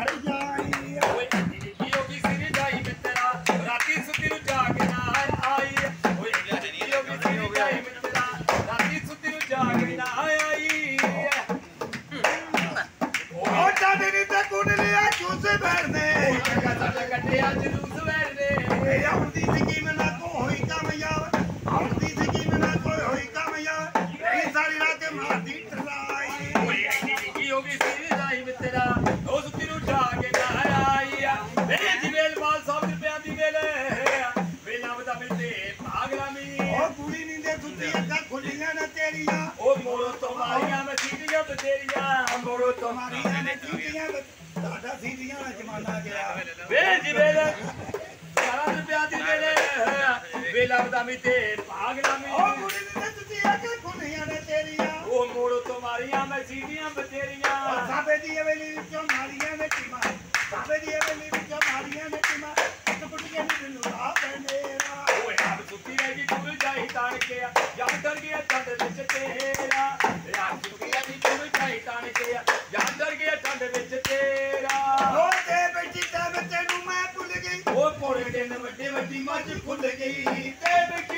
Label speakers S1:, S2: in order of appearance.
S1: खड़ जाई ओए योगी सिर जाई मित्रा राती सुती नु जाग ना आई ओए योगी सिर जाई मित्रा राती सुती नु जाग ना आई ओ चांदनी ते कुंडलिया चूसे बैठने कटिया जुलूस बैठने ए औंदी स्कीम ना को होई कामयाब औंदी स्कीम ना कोई होई कामयाब ए सारी रात मारदी टराई ओए योगी सिर जाई मित्रा ओ सुती नु जाग ना आई ए जिवेल बाल सब रुपया दी वेले वेला बता मिलते पागलामी ओ पूरी नींदे सुती अखा खुलियां ना तेरिया ओ मोरो तुम्हारियां में सीटियां बतेरिया मोरो तुम्हारियां में सीटियां दादा सीटियां ना जमाना गया वे जिवेल सारा रुपया दी वेले वेला बता मिलते पागलामी ओ पूरी नींदे सुती अखा खुलियां ना तेरिया ओ मोरो तुम्हारियां में सीटियां बतेरिया साबे दी हवेली विचों मारियां ने टीमा साबे दी हवेली विचों मारियां ने टीमा एक कुटिया नी दिनु आ पेनेरा ओए आप सुती रहेगी डूब जाई तान के या डर गया ठंड विच तेरा यार सुती रहेगी डूब जाई तान के या डर गया ठंड विच तेरा ओ ते बैठी ते तेनू मैं भुल गई ओ पोड़े दिन वड्डी वड्डी मੱਝ खुल गई ते